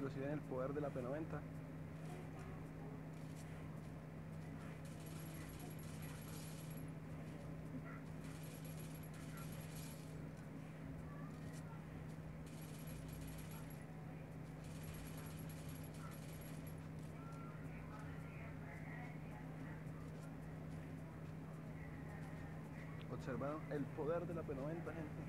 amigos, si ven el poder de la P90. Observaron el poder de la P90, gente.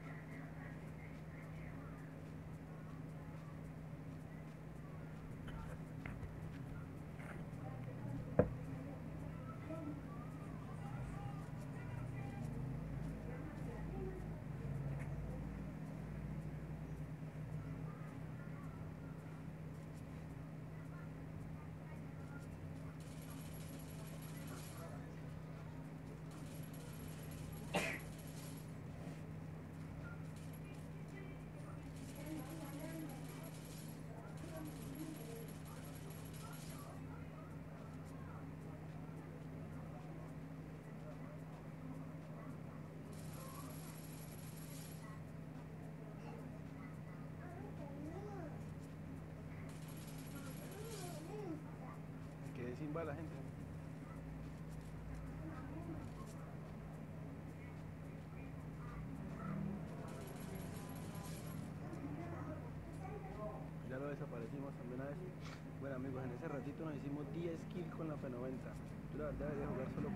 Quedé sin bala, gente. Ya lo desaparecimos también a eso. Bueno amigos, en ese ratito nos hicimos 10 kills con la P90. Yo la verdad debería jugar solo